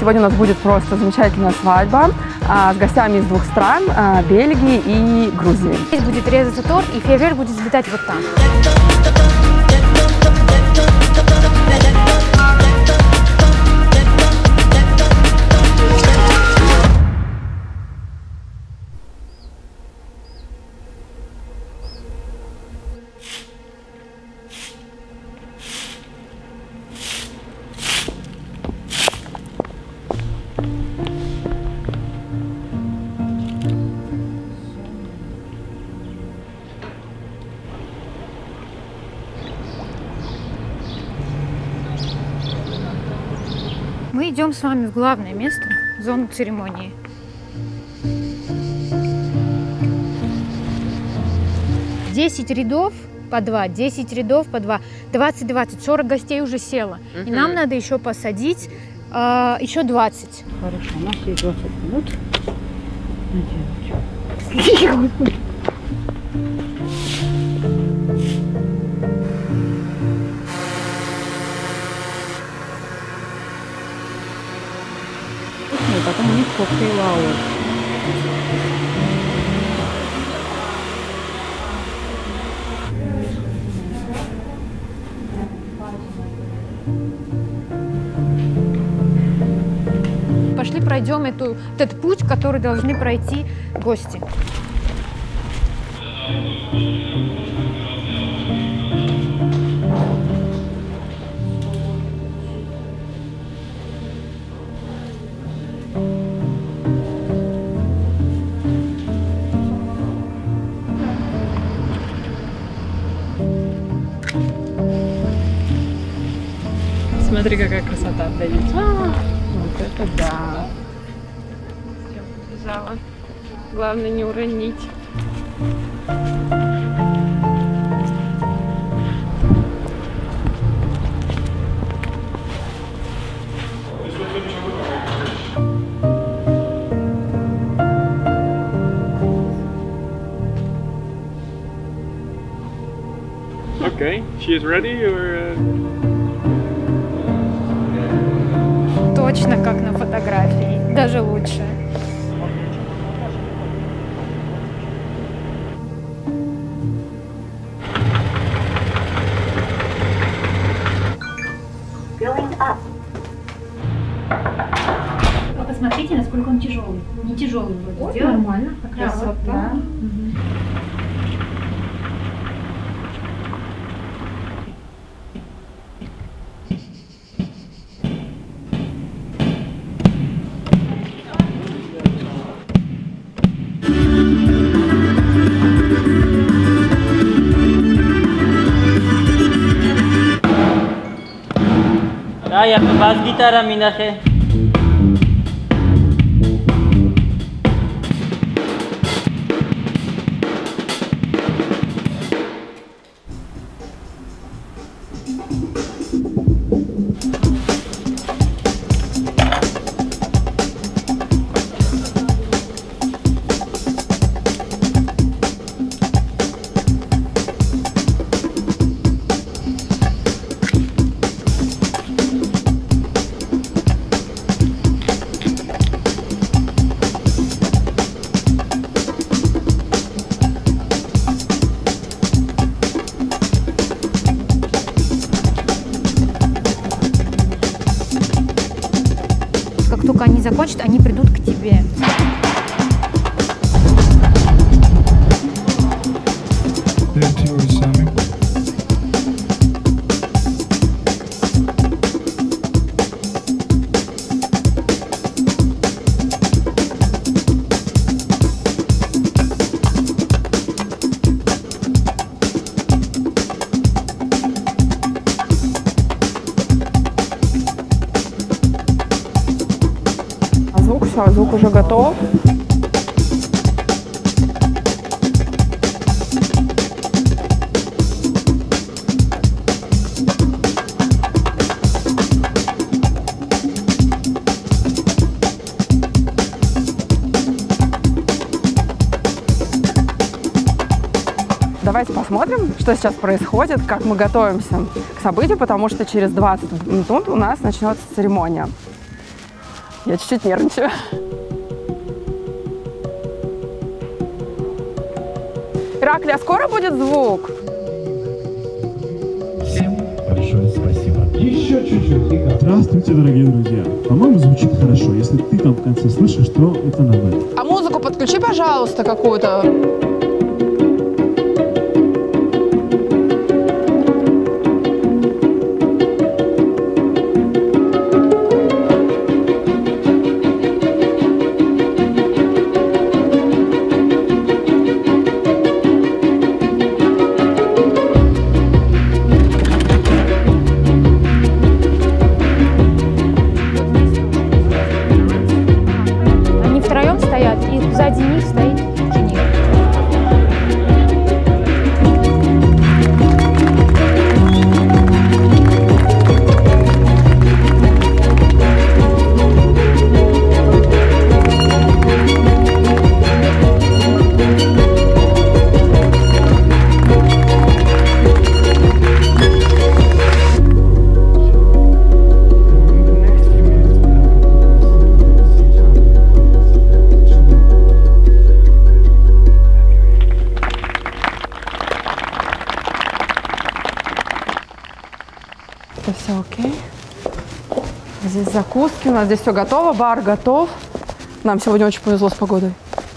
сегодня у нас будет просто замечательная свадьба с гостями из 2 стран, Бельгии и Грузии. Здесь будет резаться торт, и фейерверк будет взлетать вот там. Мы идем с вами в главное место, в зону церемонии. Десять рядов по 2, 10 рядов по 2, 20, 40 гостей уже село. И нам надо еще посадить еще 20. Хорошо, у нас есть 20 минут. Потом у них коктейль-аур. Пошли пройдем этот путь, который должны пройти гости. Смотри, какая красота вдали. Вот это да. Я побежала. Главное не уронить. Okay, she is ready or? Точно как на фотографии, даже лучше. Вы посмотрите, насколько он тяжелый. Не тяжелый вроде. Нормально, как раз вот, да. Ja, bass gitara minache. Как только они закончат, они придут к тебе. Все, звук уже готов. Давайте посмотрим, что сейчас происходит, как мы готовимся к событию, потому что через 20 минут у нас начнется церемония. Я чуть-чуть нервничаю. Иракли, а скоро будет звук? Всем большое спасибо. Еще чуть-чуть, Игорь. Здравствуйте, дорогие друзья. По-моему, звучит хорошо. Если ты там в конце слышишь, то это нормально. А музыку подключи, пожалуйста, какую-то. Они втроем стоят, и сзади них стоит жених. Это все окей. Здесь закуски, у нас здесь все готово, бар готов. Нам сегодня очень повезло с погодой.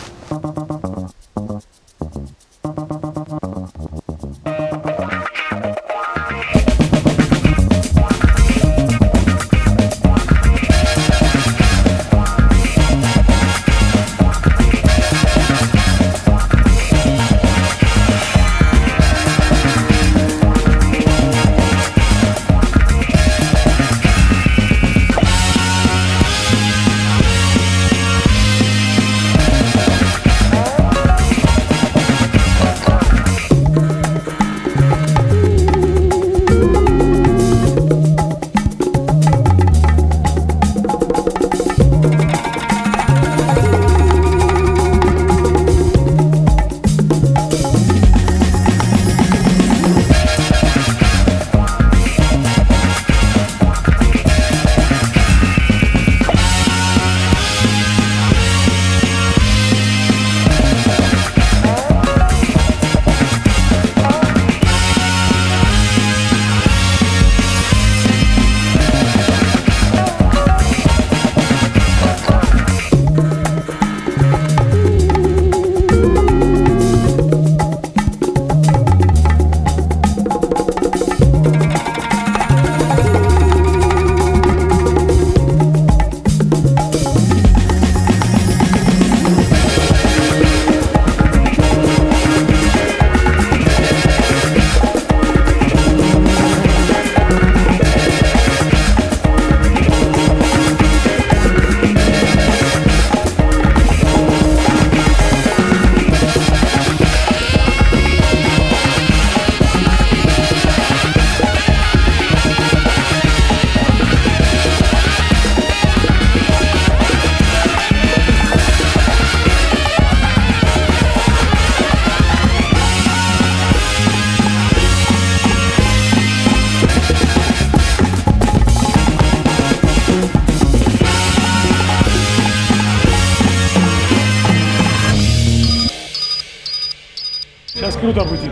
Сейчас круто будет.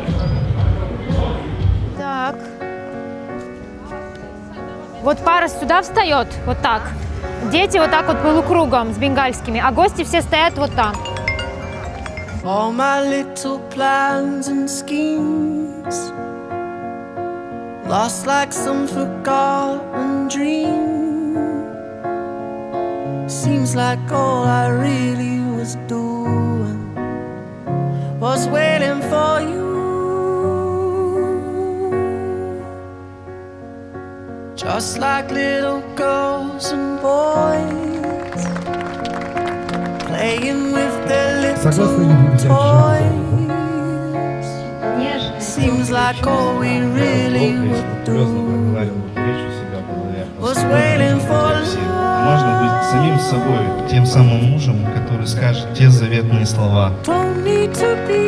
Так. Вот пара сюда встает, вот так. Дети вот так вот полукругом с бенгальскими, а гости все стоят вот там. All my little plans and schemes lost like some forgotten dream. Seems like all I really was doing was waiting for you. Just like little girls and boys playing with their little toys. Seems like all we really would do was waiting for love. Можно быть самим собой, тем самым мужем, который скажет те заветные слова. Don't need to be